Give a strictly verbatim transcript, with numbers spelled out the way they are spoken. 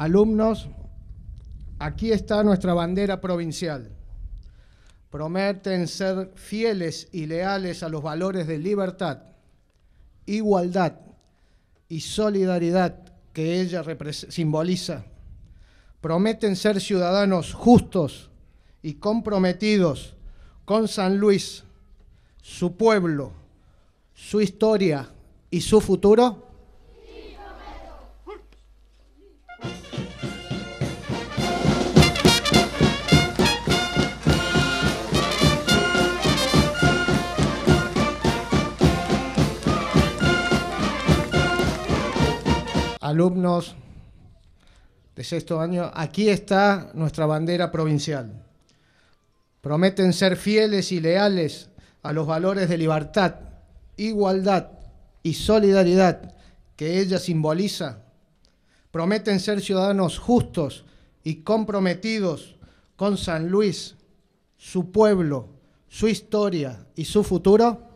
Alumnos, aquí está nuestra bandera provincial. Prometen ser fieles y leales a los valores de libertad, igualdad y solidaridad que ella simboliza. Prometen ser ciudadanos justos y comprometidos con San Luis, su pueblo, su historia y su futuro. Alumnos de sexto año, aquí está nuestra bandera provincial. Prometen ser fieles y leales a los valores de libertad, igualdad y solidaridad que ella simboliza. Prometen ser ciudadanos justos y comprometidos con San Luis, su pueblo, su historia y su futuro.